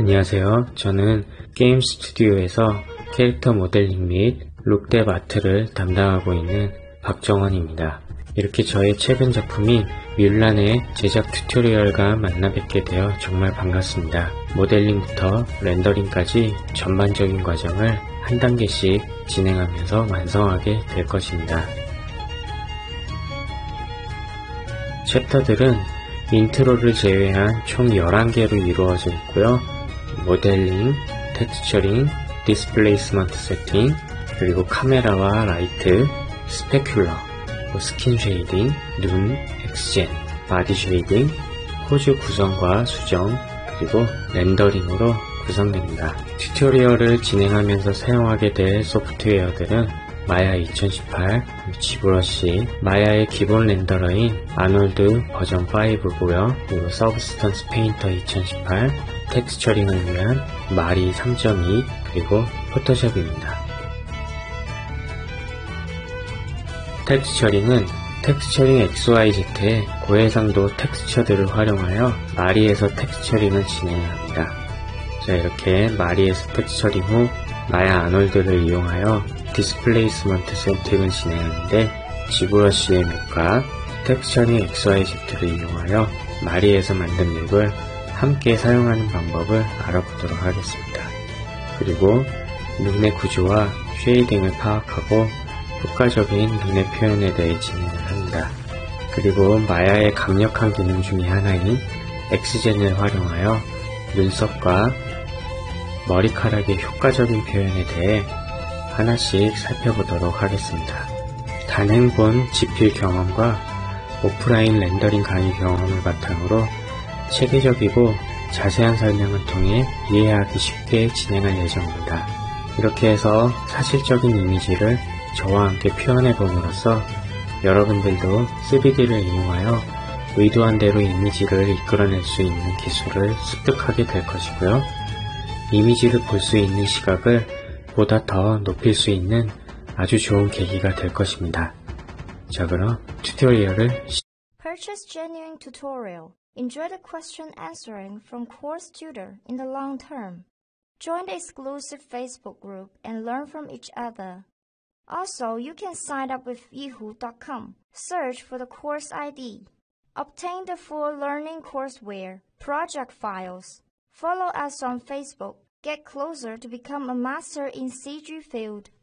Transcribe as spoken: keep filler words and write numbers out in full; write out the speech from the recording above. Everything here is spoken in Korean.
안녕하세요. 저는 게임 스튜디오에서 캐릭터 모델링 및 룩뎁 아트를 담당하고 있는 박정원입니다. 이렇게 저의 최근 작품인 뮬란의 제작 튜토리얼과 만나 뵙게 되어 정말 반갑습니다. 모델링부터 렌더링까지 전반적인 과정을 한 단계씩 진행하면서 완성하게 될 것입니다. 챕터들은 인트로를 제외한 총 열한 개로 이루어져 있고요. 모델링, 텍스처링, 디스플레이스먼트 세팅, 그리고 카메라와 라이트, 스페큘러, 스킨 쉐이딩, 눈, 엑스젠, 바디 쉐이딩, 포즈 구성과 수정, 그리고 렌더링으로 구성됩니다. 튜토리얼을 진행하면서 사용하게 될 소프트웨어들은 마야 이천십팔, 지브러시, 마야의 기본 렌더러인 아놀드 버전 오고요. 그리고 서브스턴스 페인터 이천십팔, 텍스처링을 위한 마리 삼 점 이, 그리고 포토샵입니다. 텍스처링은 텍스처링 엑스와이지의 고해상도 텍스처들을 활용하여 마리에서 텍스처링을 진행합니다. 자, 이렇게 마리에서 텍스처링 후 마야 아놀드를 이용하여 디스플레이스먼트 세팅을 진행하는데, 지브러시의 맵과 텍스처링 엑스와이지를 이용하여 마리에서 만든 맵을 함께 사용하는 방법을 알아보도록 하겠습니다. 그리고 눈의 구조와 쉐이딩을 파악하고 효과적인 눈의 표현에 대해 진행을 합니다. 그리고 마야의 강력한 기능 중의 하나인 엑스젠을 활용하여 눈썹과 머리카락의 효과적인 표현에 대해 하나씩 살펴보도록 하겠습니다. 단행본 집필 경험과 오프라인 렌더링 강의 경험을 바탕으로 체계적이고 자세한 설명을 통해 이해하기 쉽게 진행할 예정입니다. 이렇게 해서 사실적인 이미지를 저와 함께 표현해 봄으로써 여러분들도 쓰리디를 이용하여 의도한 대로 이미지를 이끌어낼 수 있는 기술을 습득하게 될 것이고요. 이미지를 볼 수 있는 시각을 보다 더 높일 수 있는 아주 좋은 계기가 될 것입니다. 자, 그럼 튜토리얼을 시... Purchase genuine tutorial. Enjoy the question answering from course tutor in the long term. Join the exclusive Facebook group and learn from each other. Also, you can sign up with yihu dot com. Search for the course I D. Obtain the full learning courseware, project files. Follow us on Facebook. Get closer to become a master in C G field.